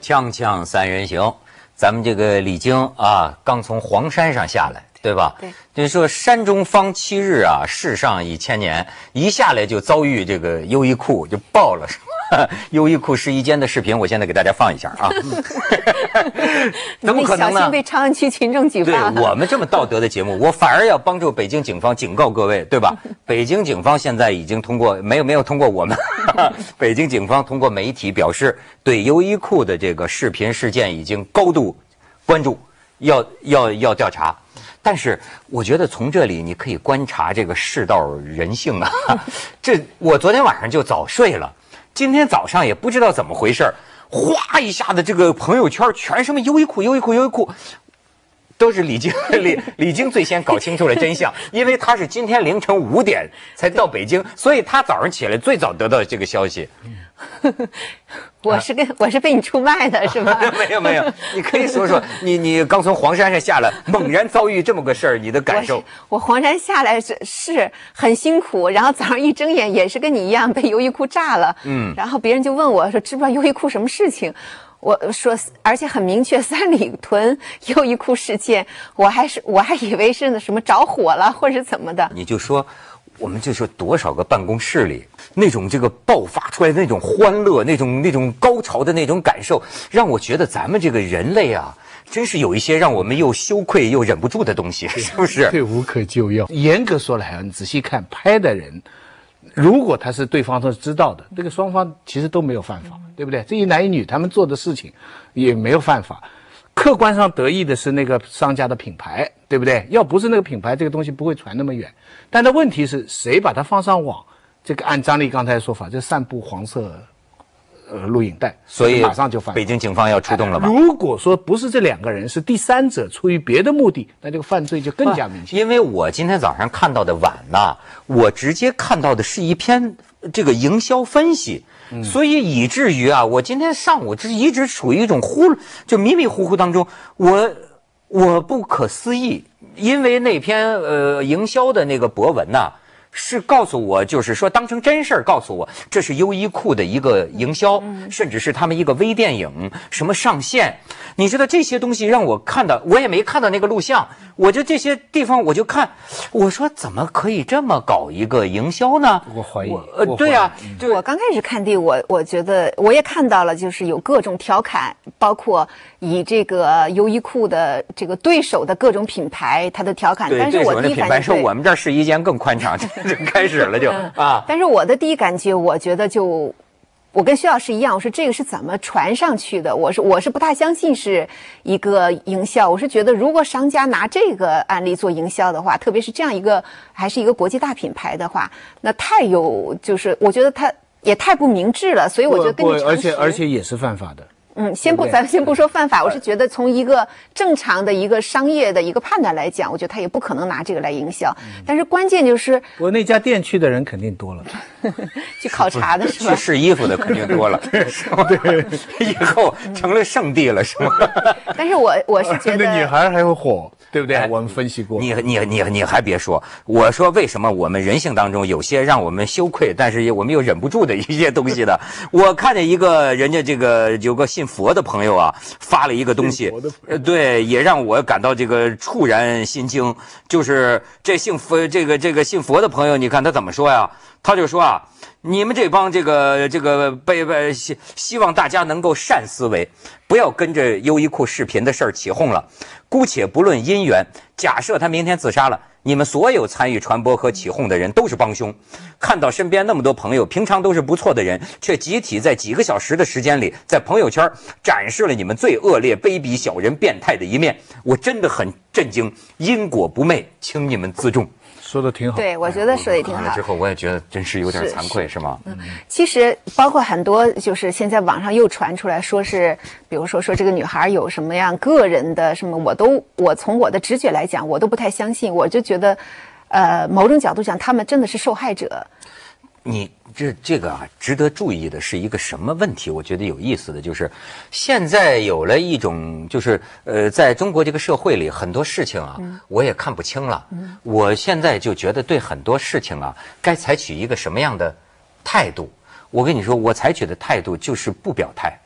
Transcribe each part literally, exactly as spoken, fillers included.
锵锵三人行，咱们这个李菁啊，刚从黄山上下来，对吧？ 对。 就说山中方七日啊，世上已千年，一下来就遭遇这个优衣库就爆了，是吧？优衣库试衣间的视频，我现在给大家放一下啊。怎么可能呢？ 小心被朝阳区群众举报。 对我们这么道德的节目，我反而要帮助北京警方警告各位，对吧？北京警方现在已经通过没有没有通过我们，北京警方通过媒体表示，对优衣库的这个视频事件已经高度关注，要要要调查。但是我觉得从这里你可以观察这个世道人性啊。这我昨天晚上就早睡了。今天早上也不知道怎么回事，哗一下子这个朋友圈全什么优衣库优衣库优衣库，都是李菁李李菁最先搞清楚了真相，因为他是今天凌晨五点才到北京，所以他早上起来最早得到这个消息。 我是跟我是被你出卖的是吧？ 没有没有，你可以说说你你刚从黄山上下来，猛然遭遇这么个事儿，你的感受？ 我, 我黄山下来是是很辛苦，然后早上一睁眼也是跟你一样被优衣库炸了，嗯，然后别人就问我说知不知道优衣库什么事情？我说，而且很明确，三里屯优衣库事件，我还是我还以为是什么着火了或者怎么的。 你就说，我们就说多少个办公室里那种这个爆发出来的那种欢乐，那种那种高潮的那种感受，让我觉得咱们这个人类啊，真是有一些让我们又羞愧又忍不住的东西，是不是？ 退无可救药。严格说来，你仔细看拍的人。如果他是对方都是知道的，这个双方其实都没有犯法，对不对？这一男一女他们做的事情也没有犯法，客观上得益的是那个商家的品牌，对不对？要不是那个品牌，这个东西不会传那么远。但是问题是谁把它放上网？这个按张力刚才的说法，这散布黄色呃录影带， 所以马上就犯法。 北京警方要出动了吧？ 如果说不是这两个人，是第三者出于别的目的，那这个犯罪就更加明显。 因为我今天早上看到的晚呐，我直接看到的是一篇这个营销分析，嗯、所以以至于啊，我今天上午这一直处于一种忽就迷迷糊糊当中，我我不可思议，因为那篇呃营销的那个博文呐、啊。是告诉我，就是说当成真事儿告诉我，这是优衣库的一个营销，嗯、甚至是他们一个微电影什么上线。你知道这些东西让我看到，我也没看到那个录像，我就这些地方我就看，我说怎么可以这么搞一个营销呢？ 我怀疑， 呃，对啊， 对，我刚开始看的，我我觉得我也看到了，就是有各种调侃，包括以这个优衣库的这个对手的各种品牌，它的调侃。 对， 但是我第一感觉， 说我们这儿试衣间更宽敞。就开始了就、嗯、啊！ 但是我的第一感觉，我觉得就，我跟薛老师一样，我说这个是怎么传上去的？我是我是不太相信是一个营销，我是觉得如果商家拿这个案例做营销的话，特别是这样一个还是一个国际大品牌的话，那太有就是我觉得他也太不明智了，所以我觉得跟你而且而且也是犯法的。 嗯，先不，咱先不说犯法，我是觉得从一个正常的一个商业的一个判断来讲，我觉得他也不可能拿这个来营销。嗯、但是关键就是， 我那家店去的人肯定多了， 去考察的是吧？ 去试衣服的肯定多了，是吧？对，以后成了圣地了，是吗？ 但是我我是觉得， 那女孩还会火，对不对？哎、我们分析过。 你你你你还别说，我说为什么我们人性当中有些让我们羞愧，但是我们又忍不住的一些东西的？我看见一个人家这个有个信佛的朋友啊，发了一个东西，呃，对，也让我感到这个触然心惊。就是这信佛这个这个信佛的朋友，你看他怎么说呀？他就说啊，你们这帮这个这个被被希希望大家能够善思维，不要跟着优衣库视频的事儿起哄了。姑且不论因缘，假设他明天自杀了，你们所有参与传播和起哄的人都是帮凶。看到身边那么多朋友，平常都是不错的人，却集体在几个小时的时间里，在朋友圈展示了你们最恶劣、卑鄙、小人、变态的一面。我真的很震惊，因果不昧，请你们自重。 说的挺好， 对，我觉得说的也挺好。 看了之后，我也觉得真是有点惭愧， 是, 是吗？ 嗯，其实包括很多，就是现在网上又传出来说是，比如说说这个女孩有什么样个人的什么，我都我从我的直觉来讲，我都不太相信。我就觉得，呃，某种角度讲，他们真的是受害者。 你这这个啊，值得注意的是一个什么问题？我觉得有意思的就是，现在有了一种就是呃，在中国这个社会里，很多事情啊，嗯、我也看不清了。嗯、我现在就觉得对很多事情啊，该采取一个什么样的态度？我跟你说，我采取的态度就是不表态。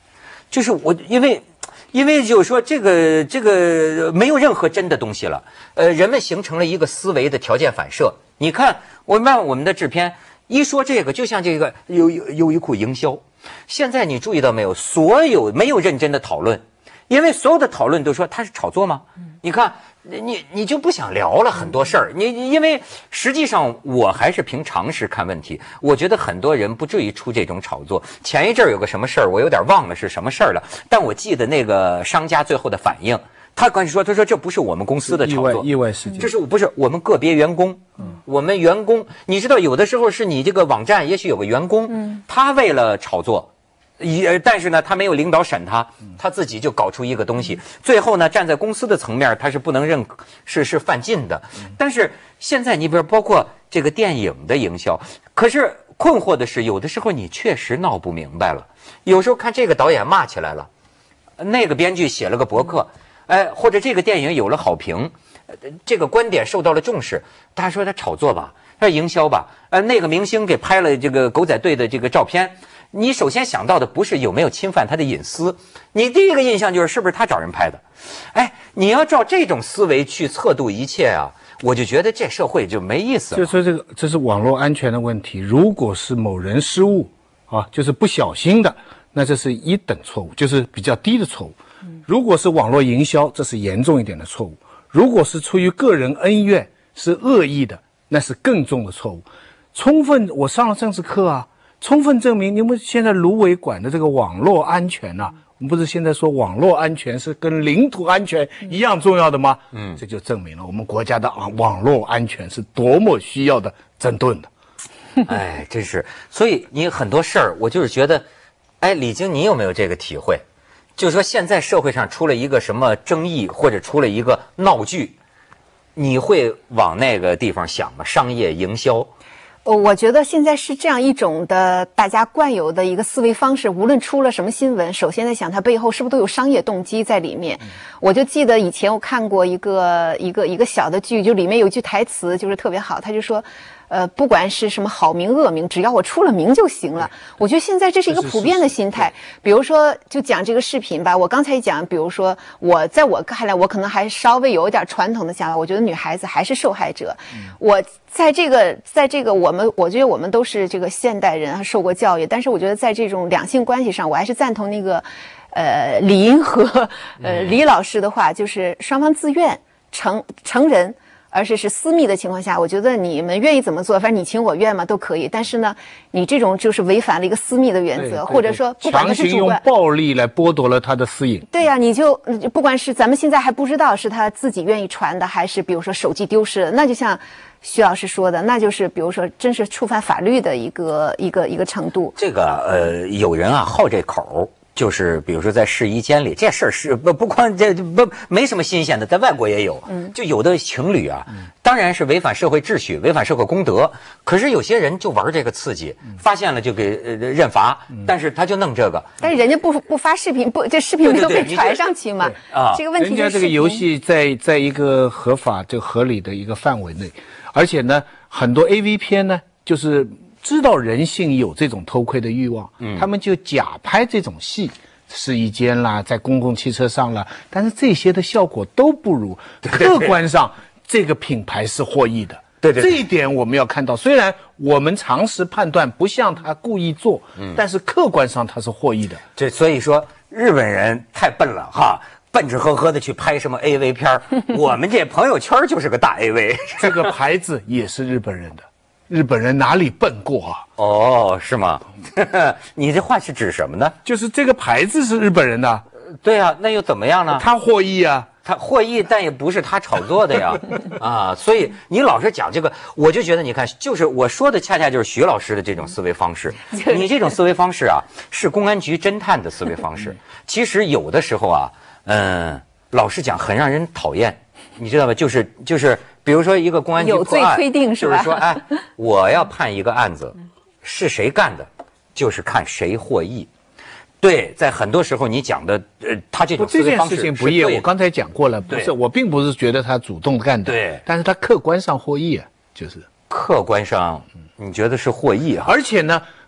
就是我因为。因为就是说，这个这个没有任何真的东西了，呃，人们形成了一个思维的条件反射。你看，我们我们的制片一说这个，就像这个优优优衣库营销。现在你注意到没有？所有没有认真的讨论，因为所有的讨论都说它是炒作吗？你看，你你就不想聊了很多事儿。你因为实际上我还是凭常识看问题，我觉得很多人不至于出这种炒作。前一阵儿有个什么事儿，我有点忘了是什么事儿了，但我记得那个商家最后的反应，他刚才说，他说这不是我们公司的炒作， 意外事件， 这是不是我们个别员工？嗯，我们员工，你知道有的时候是你这个网站也许有个员工，嗯，他为了炒作。也，但是呢，他没有领导审他，他自己就搞出一个东西，最后呢，站在公司的层面，他是不能认，是是犯禁的。但是现在你比如包括这个电影的营销，可是困惑的是，有的时候你确实闹不明白了。有时候看这个导演骂起来了，那个编剧写了个博客，哎，或者这个电影有了好评，这个观点受到了重视，大家说他炒作吧，他营销吧，呃，那个明星给拍了这个狗仔队的这个照片。你首先想到的不是有没有侵犯他的隐私，你第一个印象就是是不是他找人拍的。哎，你要照这种思维去测度一切啊，我就觉得这社会就没意思了。 就说这个，这是网络安全的问题。如果是某人失误啊，就是不小心的，那这是一等错误，就是比较低的错误。如果是网络营销，这是严重一点的错误。如果是出于个人恩怨，是恶意的，那是更重的错误。充分，我上了政治课啊。充分证明，你们现在卢委管的这个网络安全呐、啊，我们不是现在说网络安全是跟领土安全一样重要的吗？嗯，这就证明了我们国家的啊网络安全是多么需要的整顿的。 哎，真是，所以你很多事儿，我就是觉得，哎，李菁，你有没有这个体会？就是说，现在社会上出了一个什么争议，或者出了一个闹剧，你会往那个地方想吗？商业营销？ 我觉得现在是这样一种的大家惯有的一个思维方式，无论出了什么新闻，首先在想它背后是不是都有商业动机在里面。我就记得以前我看过一个一个一个小的剧，就里面有一句台词就是特别好，他就说呃，不管是什么好名恶名，只要我出了名就行了。我觉得现在这是一个普遍的心态。比如说，就讲这个视频吧，我刚才讲，比如说我在我看来，我可能还稍微有一点传统的想法，我觉得女孩子还是受害者。我在这个，在这个我们，我觉得我们都是这个现代人，受过教育，但是我觉得在这种两性关系上，我还是赞同那个，呃，李银河，呃，李老师的话，就是双方自愿成成人。而是是私密的情况下，我觉得你们愿意怎么做，反正你情我愿嘛都可以。但是呢，你这种就是违反了一个私密的原则，或者说不管他是主观， 强行用暴力来剥夺了他的私隐。 对呀、啊，你就不管是咱们现在还不知道是他自己愿意传的，还是比如说手机丢失了，那就像徐老师说的，那就是比如说真是触犯法律的一个一个一个程度。 这个呃，有人啊好这口。就是比如说在试衣间里，这事儿是不不光这不没什么新鲜的，在外国也有。嗯，就有的情侣啊，当然是违反社会秩序、违反社会公德。可是有些人就玩这个刺激，发现了就给呃认罚，但是他就弄这个。 但是人家不不发视频，不这视频没有被传上去嘛？啊，这个问题就是人家这个游戏在在一个合法就合理的一个范围内，而且呢，很多 A V 片呢就是。知道人性有这种偷窥的欲望，嗯，他们就假拍这种戏，试衣间啦，在公共汽车上啦，但是这些的效果都不如客观上这个品牌是获益的。 对对， 这一点我们要看到。虽然我们常识判断不像他故意做，嗯，但是客观上他是获益的。 这所以说日本人太笨了哈。笨吃呵呵的去拍什么 A V 片我们这朋友圈就是个大 A V。 这个牌子也是日本人的。日本人哪里笨过啊？ 哦，是吗？你这话是指什么呢？ 就是这个牌子是日本人的。 对啊，那又怎么样呢？ 他获益啊， 他获益，但也不是他炒作的呀。啊，所以你老是讲这个，我就觉得你看，就是我说的，恰恰就是徐老师的这种思维方式。你这种思维方式啊，是公安局侦探的思维方式。其实有的时候啊，嗯，老实讲，很让人讨厌。你知道吧？就是就是，比如说一个公安局有罪推定是吧？ 就是说，哎，我要判一个案子，是谁干的，就是看谁获益。对，在很多时候你讲的，呃，他这种思维方式这件事情不易，我刚才讲过了，不是，我并不是觉得他主动干的， 对， 但是他客观上获益啊，就是客观上，你觉得是获益啊？ 而且呢，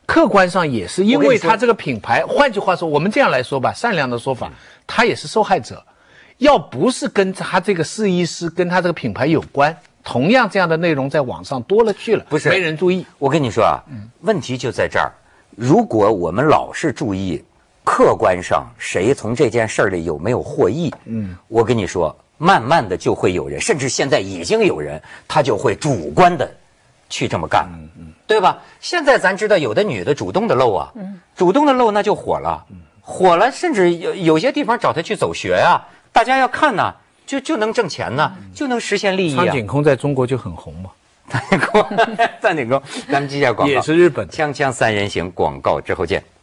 客观上也是因为他这个品牌，换句话说，我们这样来说吧，善良的说法，他也是受害者。要不是跟他这个试衣师跟他这个品牌有关，同样这样的内容在网上多了去了， 不是没人注意。 我跟你说啊，问题就在这儿。如果我们老是注意客观上谁从这件事儿里有没有获益，嗯，我跟你说，慢慢的就会有人，甚至现在已经有人，他就会主观的去这么干，嗯嗯，对吧？现在咱知道有的女的主动的露啊，嗯，主动的露那就火了，嗯，火了，甚至有有些地方找她去走学啊。大家要看呢、啊，就就能挣钱呢、啊，就能实现利益啊。 苍井空在中国就很红嘛。 苍井空，苍井空，咱们接下广告。 也是日本。 锵锵三人行，广告之后见。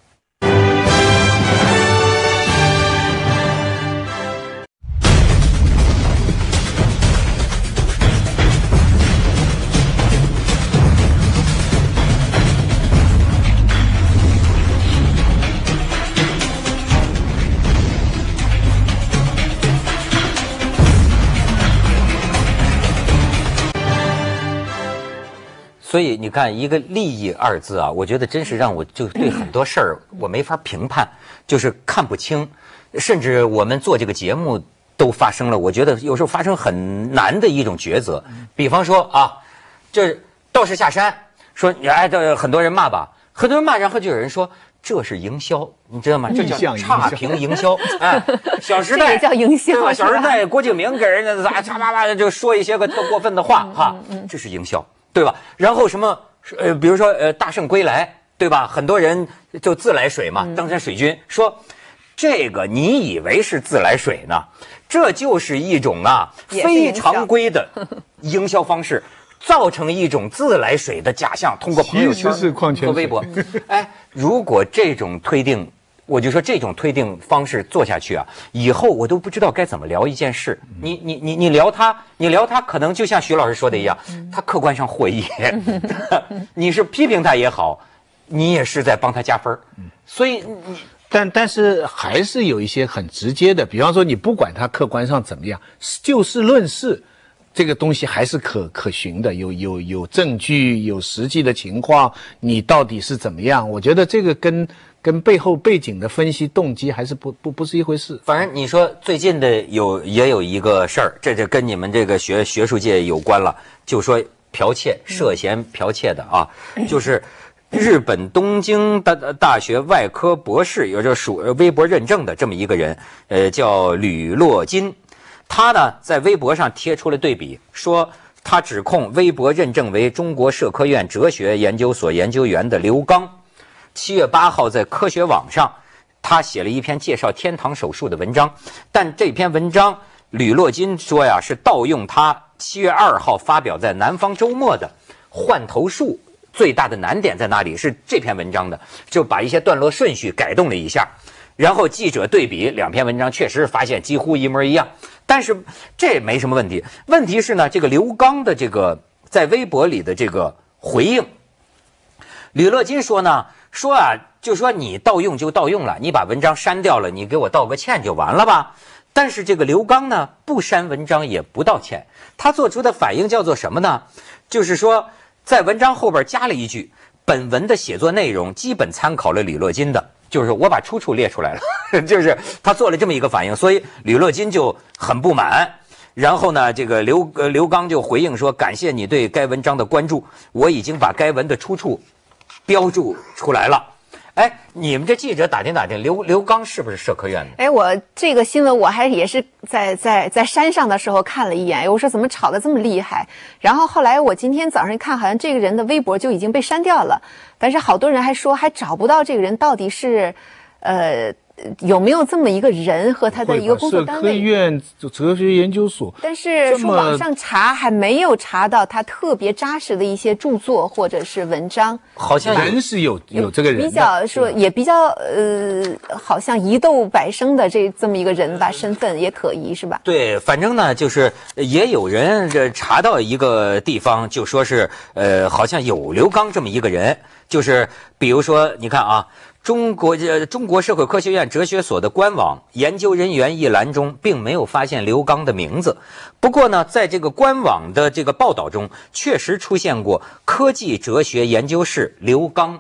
所以你看，一个利益二字啊，我觉得真是让我就对很多事儿我没法评判，就是看不清，甚至我们做这个节目都发生了，我觉得有时候发生很难的一种抉择。比方说啊，这道士下山说，哎，这很多人骂吧，很多人骂，然后就有人说这是营销，你知道吗？这叫差评营销。哎，小时代这个叫营销， 对吧？小时代郭敬明给人家咋嚓叭叭的就说一些个特过分的话哈，这是营销。对吧？然后什么呃，比如说呃，大圣归来，对吧？很多人就自来水嘛，登山水军说，这个你以为是自来水呢？这就是一种啊非常规的营销方式，造成一种自来水的假象，通过朋友圈和微博。哎，如果这种推定。我就说这种推定方式做下去啊，以后我都不知道该怎么聊一件事。你你你你聊他，你聊他，可能就像徐老师说的一样，他客观上获益，你是批评他也好，你也是在帮他加分。所以你， 但但是还是有一些很直接的，比方说你不管他客观上怎么样，就事论事。这个东西还是可可循的，有有有证据，有实际的情况，你到底是怎么样？我觉得这个跟跟背后背景的分析动机还是不不不是一回事。 反正你说最近的有也有一个事儿，这就跟你们这个学学术界有关了，就说剽窃，涉嫌剽窃的啊，就是日本东京大大学外科博士，有着属微博认证的这么一个人，呃，叫吕洛金。他呢，在微博上贴出了对比，说他指控微博认证为中国社科院哲学研究所研究员的刘刚，七月八号在科学网上，他写了一篇介绍天堂手术的文章，但这篇文章吕洛金说呀，是盗用他七月二号发表在南方周末的换头术最大的难点在哪里？是这篇文章的，就把一些段落顺序改动了一下。然后记者对比两篇文章，确实发现几乎一模一样，但是这没什么问题。问题是呢，这个刘刚的这个在微博里的这个回应，吕乐金说呢，说啊，就说你盗用就盗用了，你把文章删掉了，你给我道个歉就完了吧。但是这个刘刚呢，不删文章也不道歉，他做出的反应叫做什么呢？就是说在文章后边加了一句，本文的写作内容基本参考了吕乐金的。就是我把出处列出来了，就是他做了这么一个反应，所以吕乐金就很不满。然后呢，这个刘呃刘刚就回应说：“感谢你对该文章的关注，我已经把该文的出处标注出来了。”哎，你们这记者打听打听，刘刘刚是不是社科院的？ 哎，我这个新闻我还也是在在在山上的时候看了一眼，我说怎么吵得这么厉害？然后后来我今天早上一看，好像这个人的微博就已经被删掉了，但是好多人还说还找不到这个人到底是，呃。有没有这么一个人和他的一个工作单位？ 社科院哲学研究所， 但是说网上查还没有查到他特别扎实的一些著作或者是文章。 好像人是有有这个人， 比较说也比较呃，好像疑窦百生的这这么一个人吧，身份也可疑是吧？ 对，反正呢，就是也有人这查到一个地方，就说是呃，好像有刘刚这么一个人，就是比如说你看啊。中国呃中国社会科学院哲学所的官网研究人员一栏中并没有发现刘刚的名字，不过呢，在这个官网的这个报道中，确实出现过科技哲学研究室刘刚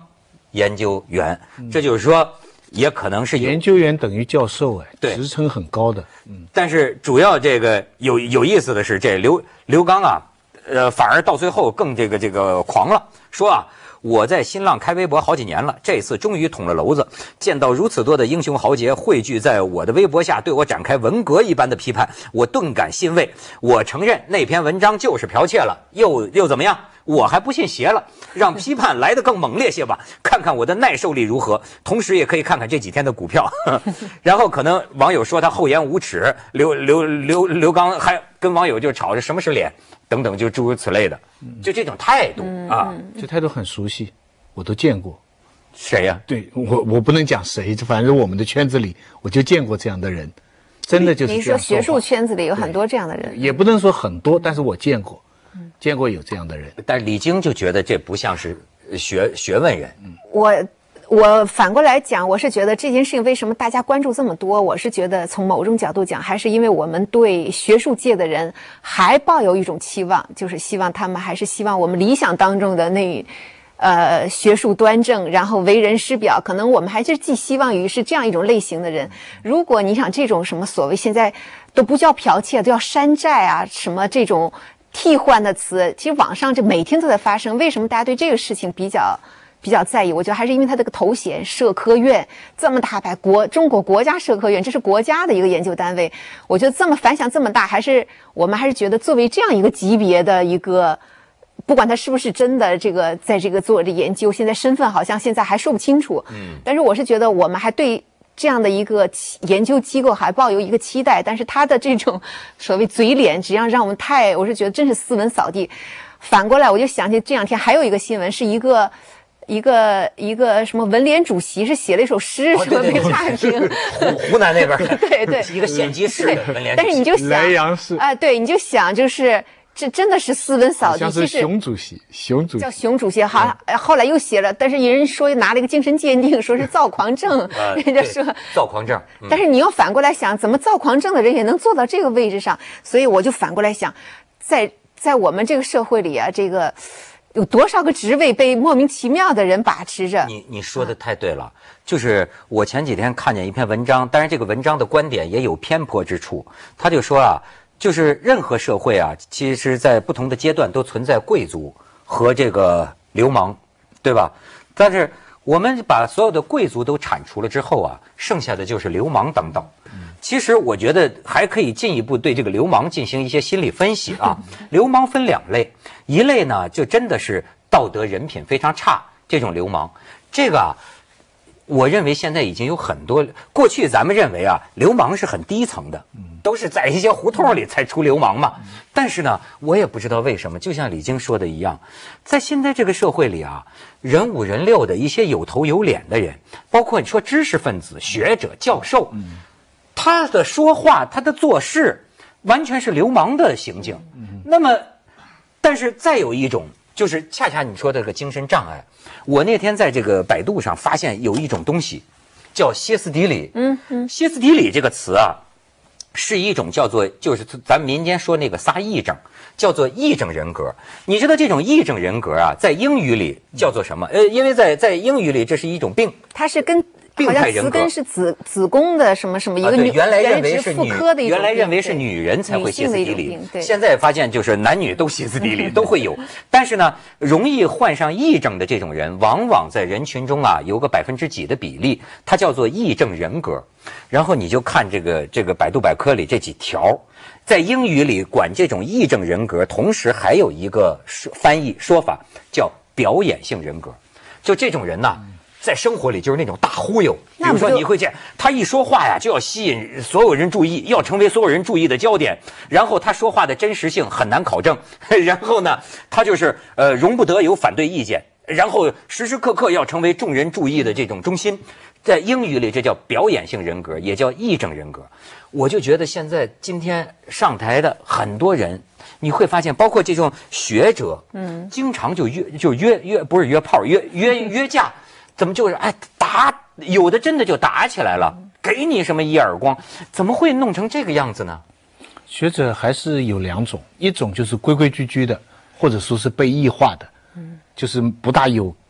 研究员，这就是说。也可能是研究员等于教授哎， 对， 职称很高的。嗯， 但是主要这个有有意思的是，这刘刘刚啊，呃，反而到最后更这个这个狂了，说啊，我在新浪开微博好几年了，这次终于捅了娄子，见到如此多的英雄豪杰汇聚在我的微博下，对我展开文革一般的批判，我顿感欣慰。我承认那篇文章就是剽窃了，又又怎么样？我还不信邪了，让批判来得更猛烈些吧，看看我的耐受力如何，同时也可以看看这几天的股票。然后可能网友说他厚颜无耻，刘刘刘刘刚还跟网友就吵着什么是脸等等，就诸如此类的，就这种态度啊， 这态度很熟悉，我都见过。 谁呀、啊？ 对我我不能讲谁，反正我们的圈子里我就见过这样的人，真的就是这样说话。 您说学术圈子里有很多这样的人， 也不能说很多，但是我见过。见过有这样的人， 但李菁就觉得这不像是学学问人。 我我反过来讲，我是觉得这件事情为什么大家关注这么多？我是觉得从某种角度讲，还是因为我们对学术界的人还抱有一种期望，就是希望他们还是希望我们理想当中的那。呃，学术端正，然后为人师表，可能我们还是寄希望于是这样一种类型的人。如果你想这种什么所谓现在都不叫剽窃，都叫山寨啊，什么这种替换的词，其实网上这每天都在发生。为什么大家对这个事情比较比较在意？我觉得还是因为他这个头衔，社科院这么大牌，国中国国家社科院，这是国家的一个研究单位。我觉得这么反响这么大，还是我们还是觉得作为这样一个级别的一个。不管他是不是真的这个在这个做这研究，现在身份好像现在还说不清楚。嗯，但是我是觉得我们还对这样的一个研究机构还抱有一个期待，但是他的这种所谓嘴脸，实际上让我们太，我是觉得真是斯文扫地。反过来，我就想起这两天还有一个新闻，是一个。一个一个什么文联主席是写了一首诗，什么被差评， 湖湖南那边对对， 一个县级市的文联主席， 但是你就想， 莱阳市啊、呃，对，你就想就是。这真的是斯文扫地， 像是熊主席，熊主席叫熊主席，好，嗯、后来又写了，但是有人说拿了一个精神鉴定，说是躁狂症，人家说躁狂症。 嗯、但是你要反过来想，怎么躁狂症的人也能做到这个位置上？所以我就反过来想，在在我们这个社会里啊，这个有多少个职位被莫名其妙的人把持着？ 你你说的太对了，就是我前几天看见一篇文章，当然这个文章的观点也有偏颇之处，他就说啊。就是任何社会啊，其实在不同的阶段都存在贵族和这个流氓，对吧？但是我们把所有的贵族都铲除了之后啊，剩下的就是流氓等等。其实我觉得还可以进一步对这个流氓进行一些心理分析啊。流氓分两类，一类呢就真的是道德人品非常差这种流氓，这个啊。我认为现在已经有很多，过去咱们认为啊，流氓是很低层的，都是在一些胡同里才出流氓嘛。但是呢，我也不知道为什么，就像李菁说的一样，在现在这个社会里啊，人五人六的一些有头有脸的人，包括你说知识分子、学者、教授，他的说话、他的做事，完全是流氓的行径。那么，但是再有一种。就是恰恰你说的这个精神障碍，我那天在这个百度上发现有一种东西，叫歇斯底里。嗯嗯，歇斯底里这个词啊，是一种叫做就是咱们民间说那个仨癔症，叫做癔症人格。你知道这种癔症人格啊，在英语里叫做什么？呃，因为在在英语里这是一种病， 它是跟。好像词根是子子宫的什么什么一个女， 啊、原来认为是女， 的原来认为是女人才会歇斯底里，现在发现就是男女都歇斯底里都会有。但是呢，容易患上癔症的这种人，往往在人群中啊有个百分之几的比例，它叫做癔症人格。然后你就看这个这个百度百科里这几条，在英语里管这种癔症人格，同时还有一个翻译说法叫表演性人格，就这种人呢。在生活里就是那种大忽悠，比如说你会见他一说话呀，就要吸引所有人注意，要成为所有人注意的焦点。然后他说话的真实性很难考证，然后呢，他就是呃容不得有反对意见，然后时时刻刻要成为众人注意的这种中心。在英语里，这叫表演性人格，也叫癔症人格。我就觉得现在今天上台的很多人。你会发现，包括这种学者，嗯，经常就约就约约不是约炮，约约约架。怎么就是哎打有的真的就打起来了，给你什么一耳光，怎么会弄成这个样子呢？ 学者还是有两种，一种就是规规矩矩的，或者说是被异化的，嗯，就是不大有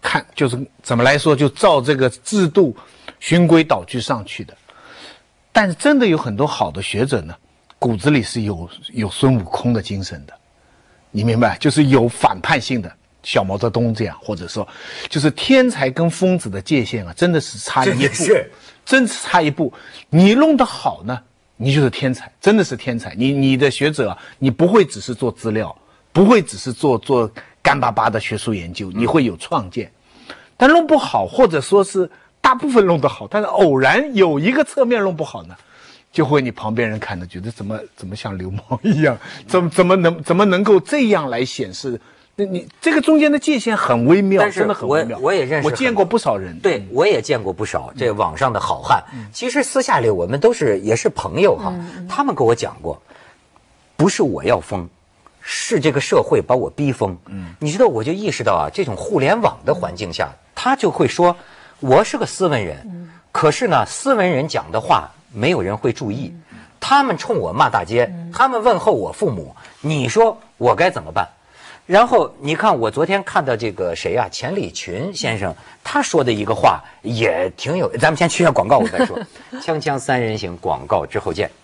看就是怎么来说，就照这个制度循规蹈矩上去的。但是真的有很多好的学者呢，骨子里是有有孙悟空的精神的，你明白？就是有反叛性的，小毛泽东这样，或者说，就是天才跟疯子的界限啊，真的是差一步，真是差一步。你弄得好呢，你就是天才，真的是天才。你你的学者啊，你不会只是做资料，不会只是做做干巴巴的学术研究，你会有创建。但弄不好，或者说是大部分弄得好，但是偶然有一个侧面弄不好呢，就会你旁边人看的觉得怎么怎么像流氓一样，怎么怎么能怎么能够这样来显示？那你这个中间的界限很微妙，真的很微妙。 我也认识， 我见过不少人， 对我也见过不少这网上的好汉。嗯、其实私下里我们都是也是朋友哈，嗯、他们跟我讲过，不是我要疯，是这个社会把我逼疯。嗯，你知道，我就意识到啊，这种互联网的环境下，他就会说，我是个斯文人，嗯、可是呢，斯文人讲的话没有人会注意，嗯、他们冲我骂大街，嗯、他们问候我父母，你说我该怎么办？然后你看，我昨天看到这个谁啊，钱理群先生，他说的一个话也挺有。咱们先去下广告，我再说。锵锵三人行，广告之后见。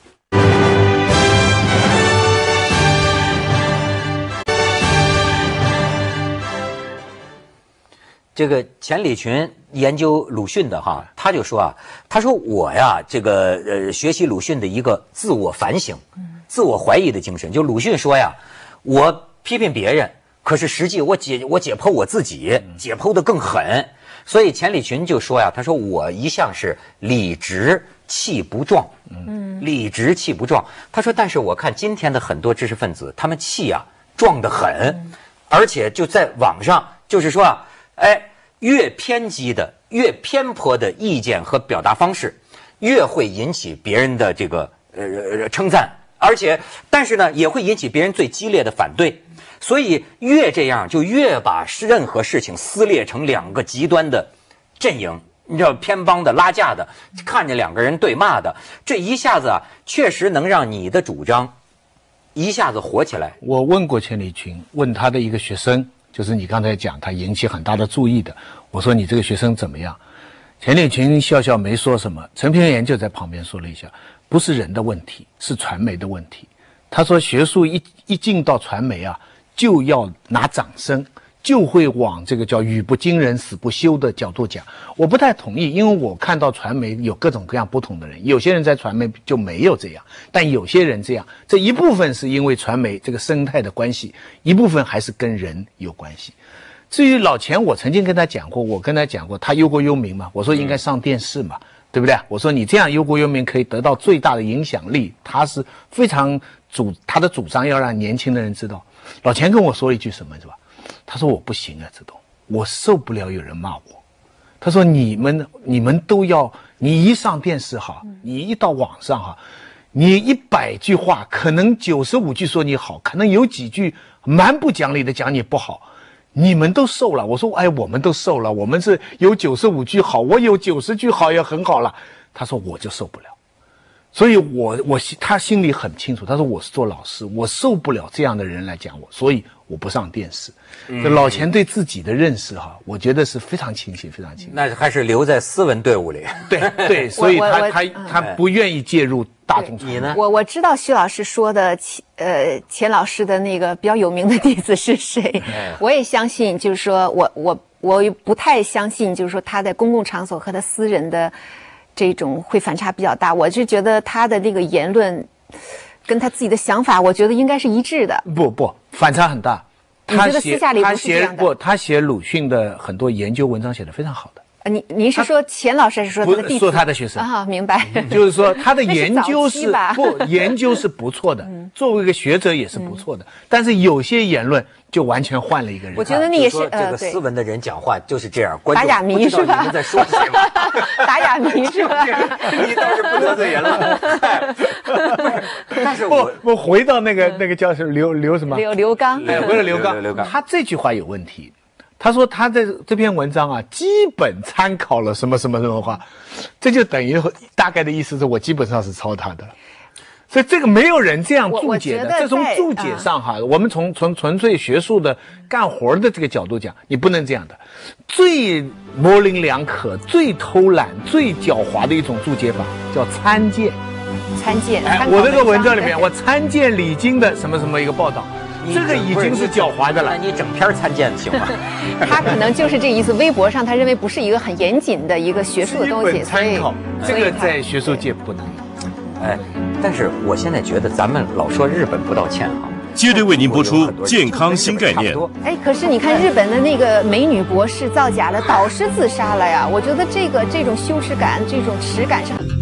这个钱理群研究鲁迅的哈，他就说啊，他说我呀，这个呃学习鲁迅的一个自我反省、自我怀疑的精神。就鲁迅说呀，我批评别人，可是实际我解我解剖我自己，解剖的更狠。所以钱理群就说呀，他说我一向是理直气不壮，嗯，理直气不壮。他说，但是我看今天的很多知识分子，他们气啊壮得很，而且就在网上，就是说啊，哎，越偏激的、越偏颇的意见和表达方式，越会引起别人的这个呃称赞。而且，但是呢，也会引起别人最激烈的反对，所以越这样，就越把任何事情撕裂成两个极端的阵营，你知道，偏帮的、拉架的，看见两个人对骂的，这一下子啊，确实能让你的主张一下子火起来。 我问过钱理群，问他的一个学生，就是你刚才讲他引起很大的注意的，我说你这个学生怎么样？钱理群笑笑没说什么，陈平原就在旁边说了一下。不是人的问题，是传媒的问题。他说，学术一一进到传媒啊，就要拿掌声，就会往这个叫语不惊人死不休的角度讲。我不太同意，因为我看到传媒有各种各样不同的人，有些人在传媒就没有这样，但有些人这样。这一部分是因为传媒这个生态的关系，一部分还是跟人有关系。至于老钱，我曾经跟他讲过，我跟他讲过，他忧国忧民嘛，我说应该上电视嘛。嗯，对不对？我说你这样忧国忧民可以得到最大的影响力，他是非常主他的主张要让年轻的人知道。老钱跟我说了一句什么是吧？他说我不行啊，这种我受不了有人骂我。他说你们你们都要，你一上电视哈，你一到网上哈，你一百句话可能九十五句说你好，可能有几句蛮不讲理的讲你不好。你们都受了，我说，哎，我们都受了，我们是有九十五句好，我有九十句好也很好了。他说我就受不了，所以我我他心里很清楚，他说我是做老师，我受不了这样的人来讲我，所以我不上电视。嗯，老钱对自己的认识哈，我觉得是非常清晰，非常清晰。 那还是留在斯文队伍里。 对对，所以他他他不愿意介入大众传媒。 你呢？ 我我知道徐老师说的呃钱老师的那个比较有名的弟子是谁，我也相信，就是说我我我不太相信，就是说他在公共场所和他私人的这种会反差比较大。我是觉得他的那个言论跟他自己的想法，我觉得应该是一致的。 不不，反差很大。 他写他写不，他写鲁迅的很多研究文章写得非常好的。 呃，您您是说钱老师还是说他的弟子？ 说他的学生啊，明白。 就是说他的研究是不研究是不错的，作为一个学者也是不错的，但是有些言论就完全换了一个人。 我觉得那也是这个斯文的人讲话就是这样，观众打哑谜是吧？ 你们在说谁吗？ 打哑谜是吧？ 你倒是不得罪人了。但是我我回到那个那个叫是刘刘什么刘刘刚， 哎，回到刘刚，刘刚，他这句话有问题。他说他在这篇文章啊，基本参考了什么什么什么话，这就等于大概的意思是我基本上是抄他的。 所以这个没有人这样我注解的。 我觉得这从在注解上哈，我们从从纯粹学术的干活的这个角度讲，你不能这样的。最模棱两可、最偷懒、最狡猾的一种注解法叫参见。 参见。 哎，我这个文章里面，我参见李菁的什么什么一个报道。这个已经是狡猾的了。 那你整篇参见行吗？ 他可能就是这个意思。微博上他认为不是一个很严谨的一个学术的东西， 参考这个在学术界不能有。哎，但是我现在觉得咱们老说日本不道歉哈。 接着为您播出健康新概念。 哎，可是你看日本的那个美女博士造假了，导师自杀了呀。我觉得这个这种羞耻感、这种耻感是很。